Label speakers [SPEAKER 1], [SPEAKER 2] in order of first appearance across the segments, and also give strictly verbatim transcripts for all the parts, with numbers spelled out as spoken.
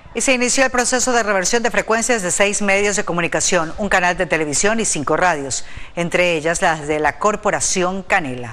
[SPEAKER 1] Y se inició el proceso de reversión de frecuencias de seis medios de comunicación, un canal de televisión y cinco radios, entre ellas las de la Corporación Canela.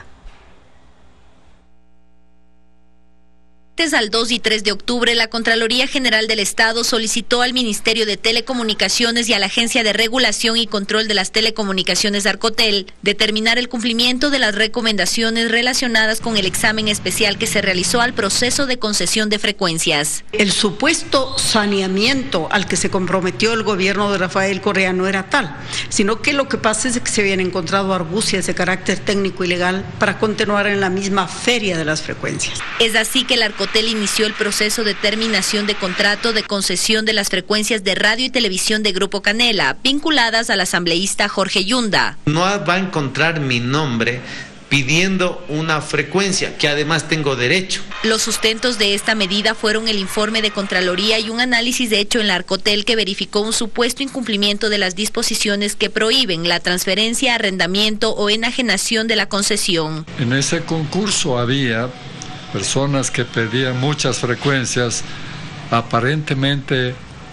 [SPEAKER 2] Al dos y tres de octubre, la Contraloría General del Estado solicitó al Ministerio de Telecomunicaciones y a la Agencia de Regulación y Control de las Telecomunicaciones Arcotel determinar el cumplimiento de las recomendaciones relacionadas con el examen especial que se realizó al proceso de concesión de frecuencias.
[SPEAKER 3] El supuesto saneamiento al que se comprometió el gobierno de Rafael Correa no era tal, sino que lo que pasa es que se habían encontrado argucias de carácter técnico y legal para continuar en la misma feria de las frecuencias.
[SPEAKER 2] Es así que el Arcotel inició el proceso de terminación de contrato de concesión de las frecuencias de radio y televisión de Grupo Canela, vinculadas al asambleísta Jorge Yunda.
[SPEAKER 4] No va a encontrar mi nombre pidiendo una frecuencia, que además tengo derecho.
[SPEAKER 2] Los sustentos de esta medida fueron el informe de Contraloría y un análisis de hecho en la Arcotel que verificó un supuesto incumplimiento de las disposiciones que prohíben la transferencia, arrendamiento o enajenación de la concesión.
[SPEAKER 5] En ese concurso había personas que pedían muchas frecuencias, aparentemente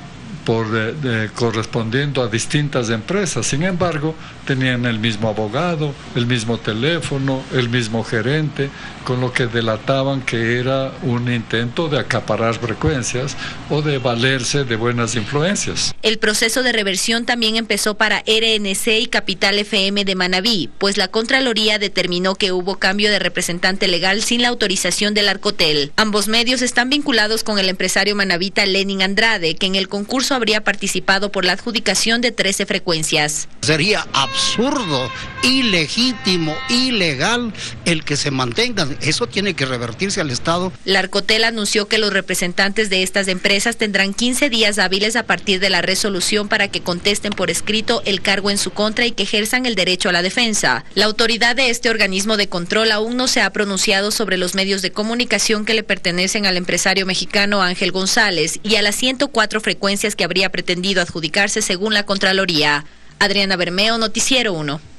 [SPEAKER 5] por de, de, correspondiendo a distintas empresas. Sin embargo, tenían el mismo abogado, el mismo teléfono, el mismo gerente, con lo que delataban que era un intento de acaparar frecuencias o de valerse de buenas influencias.
[SPEAKER 2] El proceso de reversión también empezó para R N C y Capital F M de Manabí, pues la Contraloría determinó que hubo cambio de representante legal sin la autorización del Arcotel. Ambos medios están vinculados con el empresario manabita Lenin Andrade, que en el concurso habría participado por la adjudicación de trece frecuencias.
[SPEAKER 6] Sería absurdo, ilegítimo, ilegal el que se mantengan. Eso tiene que revertirse al Estado.
[SPEAKER 2] La Arcotel anunció que los representantes de estas empresas tendrán quince días hábiles a partir de la resolución para que contesten por escrito el cargo en su contra y que ejerzan el derecho a la defensa. La autoridad de este organismo de control aún no se ha pronunciado sobre los medios de comunicación que le pertenecen al empresario mexicano Ángel González y a las ciento cuatro frecuencias que habría pretendido adjudicarse según la Contraloría. Adriana Bermeo, Noticiero uno.